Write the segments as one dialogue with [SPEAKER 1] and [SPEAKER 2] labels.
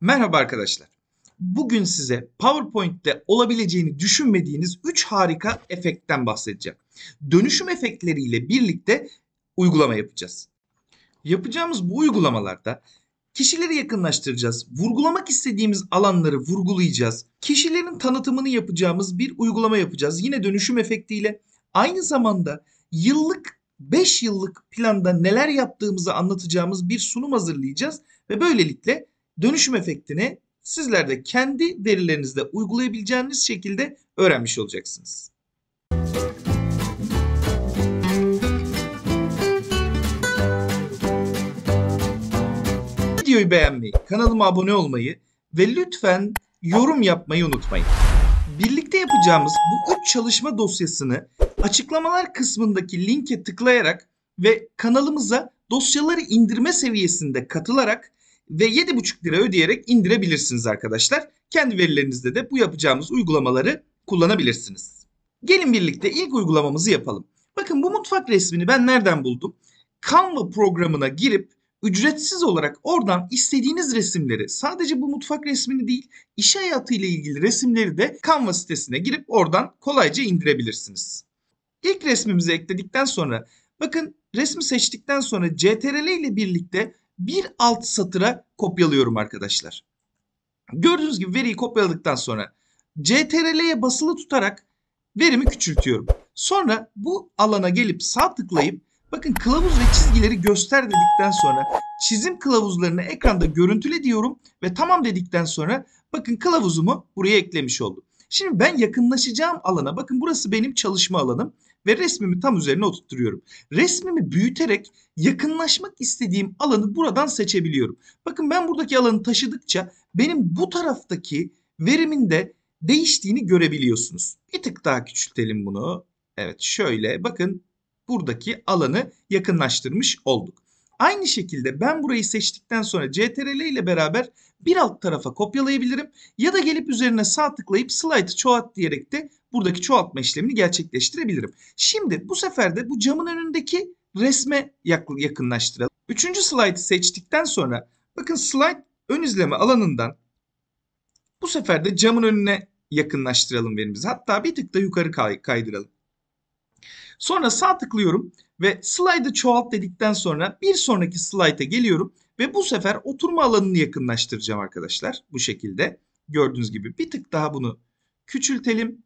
[SPEAKER 1] Merhaba arkadaşlar. Bugün size PowerPoint'te olabileceğini düşünmediğiniz 3 harika efektten bahsedeceğim. Dönüşüm efektleriyle birlikte uygulama yapacağız. Yapacağımız bu uygulamalarda kişileri yakınlaştıracağız. Vurgulamak istediğimiz alanları vurgulayacağız. Kişilerin tanıtımını yapacağımız bir uygulama yapacağız. Yine dönüşüm efektiyle. Aynı zamanda yıllık 5 yıllık planda neler yaptığımızı anlatacağımız bir sunum hazırlayacağız ve böylelikle dönüşüm efektini sizler de kendi verilerinizde uygulayabileceğiniz şekilde öğrenmiş olacaksınız. Videoyu beğenmeyi, kanalıma abone olmayı ve lütfen yorum yapmayı unutmayın. Birlikte yapacağımız bu 3 çalışma dosyasını açıklamalar kısmındaki linke tıklayarak ve kanalımıza dosyaları indirme seviyesinde katılarak ve 7,5 lira ödeyerek indirebilirsiniz arkadaşlar. Kendi verilerinizde de bu yapacağımız uygulamaları kullanabilirsiniz. Gelin birlikte ilk uygulamamızı yapalım. Bakın bu mutfak resmini ben nereden buldum? Canva programına girip ücretsiz olarak oradan istediğiniz resimleri, sadece bu mutfak resmini değil, iş hayatıyla ilgili resimleri de Canva sitesine girip oradan kolayca indirebilirsiniz. İlk resmimizi ekledikten sonra, bakın resmi seçtikten sonra CTRL ile birlikte bir alt satıra kopyalıyorum arkadaşlar. Gördüğünüz gibi veriyi kopyaladıktan sonra CTRL'ye basılı tutarak verimi küçültüyorum. Sonra bu alana gelip sağ tıklayıp bakın kılavuz ve çizgileri göster dedikten sonra çizim kılavuzlarını ekranda görüntüle diyorum ve tamam dedikten sonra bakın kılavuzumu buraya eklemiş oldum. Şimdi ben yakınlaşacağım alana, bakın burası benim çalışma alanım ve resmimi tam üzerine oturtuyorum. Resmimi büyüterek yakınlaşmak istediğim alanı buradan seçebiliyorum. Bakın ben buradaki alanı taşıdıkça benim bu taraftaki verimin de değiştiğini görebiliyorsunuz. Bir tık daha küçültelim bunu. Evet, şöyle bakın buradaki alanı yakınlaştırmış olduk. Aynı şekilde ben burayı seçtikten sonra CTRL ile beraber bir alt tarafa kopyalayabilirim ya da gelip üzerine sağ tıklayıp slide'ı çoğalt diyerek de buradaki çoğaltma işlemini gerçekleştirebilirim. Şimdi bu sefer de bu camın önündeki resme yakınlaştıralım. Üçüncü slide'ı seçtikten sonra bakın slide ön izleme alanından bu sefer de camın önüne yakınlaştıralım verimizi. Hatta bir tık da yukarı kaydıralım. Sonra sağ tıklıyorum ve slide'ı çoğalt dedikten sonra bir sonraki slide'a geliyorum ve bu sefer oturma alanını yakınlaştıracağım arkadaşlar. Bu şekilde gördüğünüz gibi bir tık daha bunu küçültelim.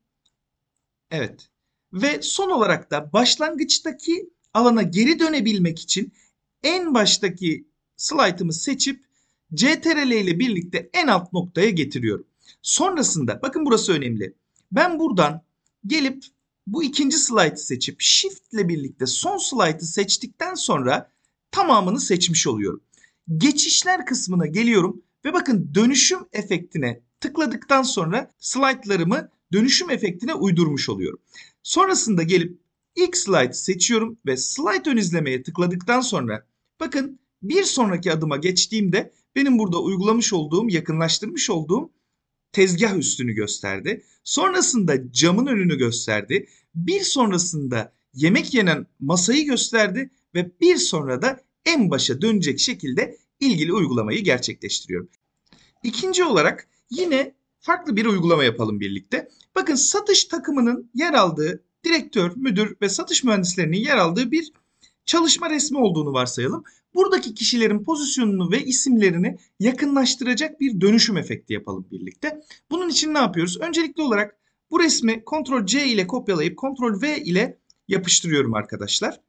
[SPEAKER 1] Evet. Ve son olarak da başlangıçtaki alana geri dönebilmek için en baştaki slide'ımı seçip CTRL ile birlikte en alt noktaya getiriyorum. Sonrasında bakın burası önemli. Ben buradan gelip bu ikinci slide'ı seçip Shift ile birlikte son slide'ı seçtikten sonra tamamını seçmiş oluyorum. Geçişler kısmına geliyorum ve bakın dönüşüm efektine tıkladıktan sonra slaytlarımı dönüşüm efektine uydurmuş oluyorum. Sonrasında gelip ilk slide seçiyorum ve slide ön izlemeye tıkladıktan sonra bakın bir sonraki adıma geçtiğimde benim burada uygulamış olduğum, yakınlaştırmış olduğum tezgah üstünü gösterdi. Sonrasında camın önünü gösterdi. Bir sonrasında yemek yenen masayı gösterdi ve bir sonra da en başa dönecek şekilde ilgili uygulamayı gerçekleştiriyorum. İkinci olarak yine farklı bir uygulama yapalım birlikte. Bakın satış takımının yer aldığı, direktör, müdür ve satış mühendislerinin yer aldığı bir çalışma resmi olduğunu varsayalım. Buradaki kişilerin pozisyonunu ve isimlerini yakınlaştıracak bir dönüşüm efekti yapalım birlikte. Bunun için ne yapıyoruz? Öncelikli olarak bu resmi Ctrl+C ile kopyalayıp Ctrl+V ile yapıştırıyorum arkadaşlar.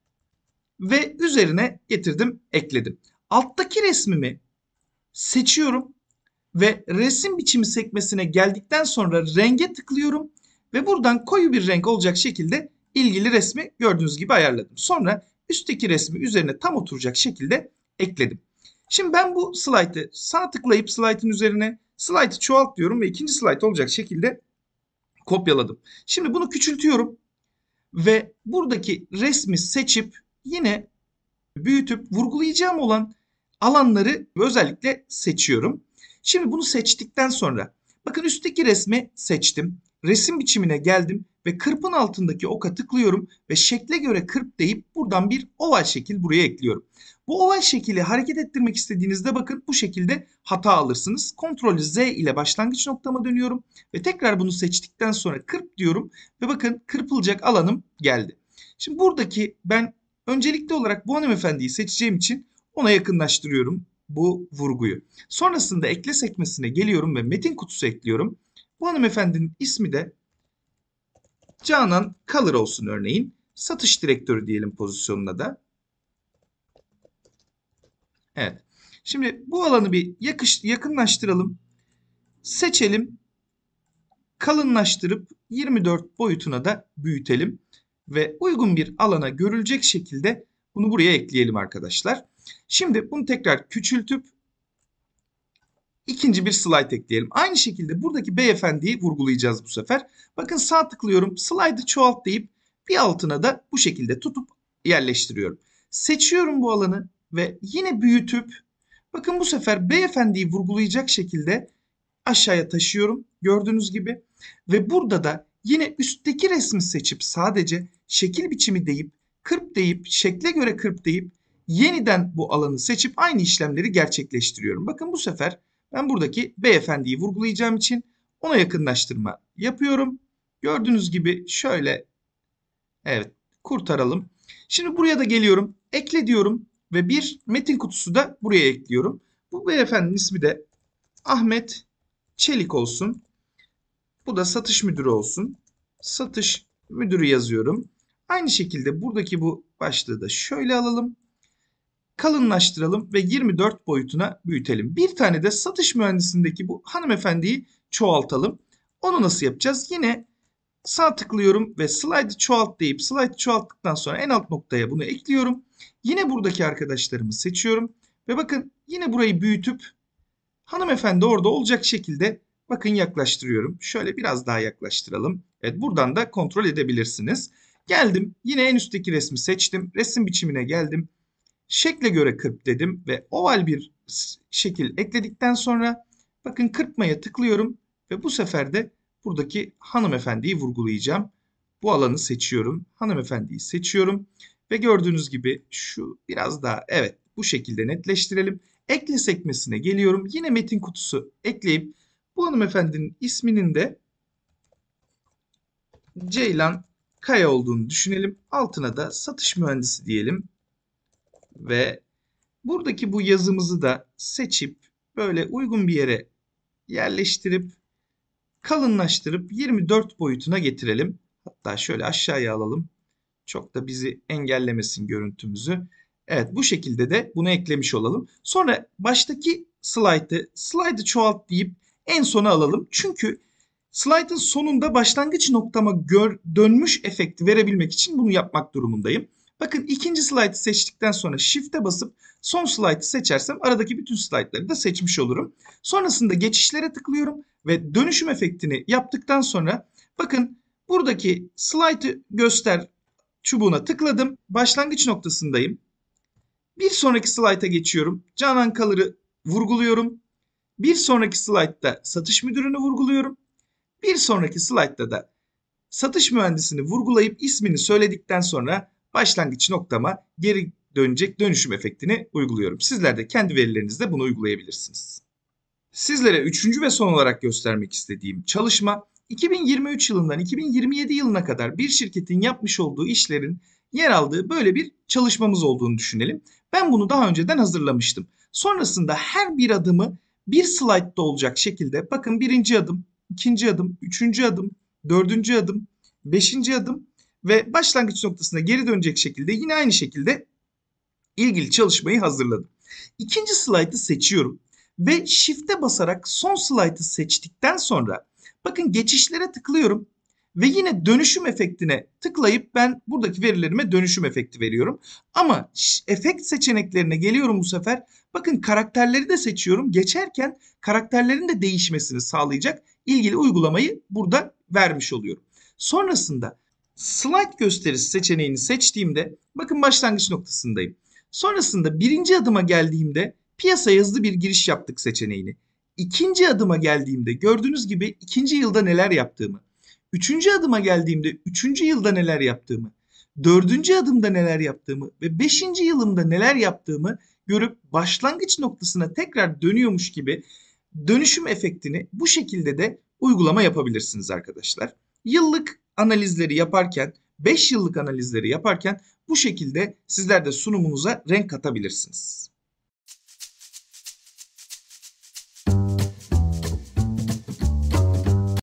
[SPEAKER 1] Ve üzerine getirdim, ekledim. Alttaki resmimi seçiyorum ve resim biçimi sekmesine geldikten sonra renge tıklıyorum ve buradan koyu bir renk olacak şekilde ilgili resmi gördüğünüz gibi ayarladım. Sonra üstteki resmi üzerine tam oturacak şekilde ekledim. Şimdi ben bu slaytı sağ tıklayıp slaytın üzerine slaytı çoğalt diyorum ve ikinci slayt olacak şekilde kopyaladım. Şimdi bunu küçültüyorum ve buradaki resmi seçip yine büyütüp vurgulayacağım olan alanları özellikle seçiyorum. Şimdi bunu seçtikten sonra bakın üstteki resmi seçtim. Resim biçimine geldim ve kırpın altındaki oka tıklıyorum ve şekle göre kırp deyip buradan bir oval şekil buraya ekliyorum. Bu oval şekli hareket ettirmek istediğinizde bakın bu şekilde hata alırsınız. Ctrl Z ile başlangıç noktama dönüyorum ve tekrar bunu seçtikten sonra kırp diyorum ve bakın kırpılacak alanım geldi. Şimdi buradaki ben öncelikli olarak bu hanımefendiyi seçeceğim için ona yakınlaştırıyorum bu vurguyu. Sonrasında ekle sekmesine geliyorum ve metin kutusu ekliyorum. Bu hanımefendinin ismi de Canan Color olsun örneğin. Satış direktörü diyelim pozisyonuna da. Evet. Şimdi bu alanı bir yakınlaştıralım. Seçelim. Kalınlaştırıp 24 boyutuna da büyütelim. Ve uygun bir alana görülecek şekilde bunu buraya ekleyelim arkadaşlar. Şimdi bunu tekrar küçültüp ikinci bir slide ekleyelim. Aynı şekilde buradaki beyefendiyi vurgulayacağız bu sefer. Bakın sağ tıklıyorum. Slide'ı çoğalt deyip bir altına da bu şekilde tutup yerleştiriyorum. Seçiyorum bu alanı ve yine büyütüp bakın bu sefer beyefendiyi vurgulayacak şekilde aşağıya taşıyorum. Gördüğünüz gibi. Ve burada da yine üstteki resmi seçip sadece şekil biçimi deyip kırp deyip şekle göre kırp deyip yeniden bu alanı seçip aynı işlemleri gerçekleştiriyorum. Bakın bu sefer ben buradaki beyefendiyi vurgulayacağım için ona yakınlaştırma yapıyorum. Gördüğünüz gibi şöyle evet kurtaralım. Şimdi buraya da geliyorum. Ekle diyorum ve bir metin kutusu da buraya ekliyorum. Bu beyefendinin ismi de Ahmet Çelik olsun. Bu da satış müdürü olsun. Satış müdürü yazıyorum. Aynı şekilde buradaki bu başlığı da şöyle alalım. Kalınlaştıralım ve 24 boyutuna büyütelim. Bir tane de satış mühendisindeki bu hanımefendiyi çoğaltalım. Onu nasıl yapacağız? Yine sağ tıklıyorum ve slide'ı çoğalt deyip slide'ı çoğalttıktan sonra en alt noktaya bunu ekliyorum. Yine buradaki arkadaşlarımı seçiyorum ve bakın yine burayı büyütüp hanımefendi orada olacak şekilde bakın yaklaştırıyorum. Şöyle biraz daha yaklaştıralım. Evet buradan da kontrol edebilirsiniz. Geldim yine en üstteki resmi seçtim. Resim biçimine geldim. Şekle göre kırp dedim ve oval bir şekil ekledikten sonra bakın kırpmaya tıklıyorum ve bu sefer de buradaki hanımefendiyi vurgulayacağım. Bu alanı seçiyorum. Hanımefendiyi seçiyorum ve gördüğünüz gibi şu biraz daha evet bu şekilde netleştirelim. Ekle sekmesine geliyorum. Yine metin kutusu ekleyip bu hanımefendinin isminin de Ceylan Kaya olduğunu düşünelim. Altına da satış mühendisi diyelim. Ve buradaki bu yazımızı da seçip böyle uygun bir yere yerleştirip kalınlaştırıp 24 boyutuna getirelim. Hatta şöyle aşağıya alalım. Çok da bizi engellemesin görüntümüzü. Evet bu şekilde de bunu eklemiş olalım. Sonra baştaki slide'ı çoğalt deyip en sona alalım. Çünkü slide'ın sonunda başlangıç noktama dönmüş efekti verebilmek için bunu yapmak durumundayım. Bakın ikinci slide'ı seçtikten sonra shift'e basıp son slide'ı seçersem aradaki bütün slide'ları da seçmiş olurum. Sonrasında geçişlere tıklıyorum ve dönüşüm efektini yaptıktan sonra bakın buradaki slide'ı göster çubuğuna tıkladım. Başlangıç noktasındayım. Bir sonraki slayta geçiyorum. Canan Kalır'ı vurguluyorum. Bir sonraki slaytta satış müdürünü vurguluyorum. Bir sonraki slaytta da satış mühendisini vurgulayıp ismini söyledikten sonra başlangıç noktama geri dönecek dönüşüm efektini uyguluyorum. Sizler de kendi verilerinizde bunu uygulayabilirsiniz. Sizlere üçüncü ve son olarak göstermek istediğim çalışma 2023 yılından 2027 yılına kadar bir şirketin yapmış olduğu işlerin yer aldığı böyle bir çalışmamız olduğunu düşünelim. Ben bunu daha önceden hazırlamıştım. Sonrasında her bir adımı bir slaytta olacak şekilde bakın birinci adım, ikinci adım, üçüncü adım, dördüncü adım, beşinci adım ve başlangıç noktasına geri dönecek şekilde yine aynı şekilde ilgili çalışmayı hazırladım. İkinci slaytı seçiyorum ve shift'e basarak son slaytı seçtikten sonra bakın geçişlere tıklıyorum ve yine dönüşüm efektine tıklayıp ben buradaki verilerime dönüşüm efekti veriyorum. Ama efekt seçeneklerine geliyorum bu sefer. Bakın karakterleri de seçiyorum. Geçerken karakterlerin de değişmesini sağlayacak ilgili uygulamayı burada vermiş oluyorum. Sonrasında slide gösterisi seçeneğini seçtiğimde bakın başlangıç noktasındayım. Sonrasında birinci adıma geldiğimde piyasaya hızlı bir giriş yaptık seçeneğini. İkinci adıma geldiğimde gördüğünüz gibi ikinci yılda neler yaptığımı. Üçüncü adıma geldiğimde üçüncü yılda neler yaptığımı. dördüncü adımda neler yaptığımı ve beşinci yılımda neler yaptığımı görüp başlangıç noktasına tekrar dönüyormuş gibi dönüşüm efektini bu şekilde de uygulama yapabilirsiniz arkadaşlar. Yıllık analizleri yaparken, 5 yıllık analizleri yaparken bu şekilde sizler de sunumunuza renk katabilirsiniz.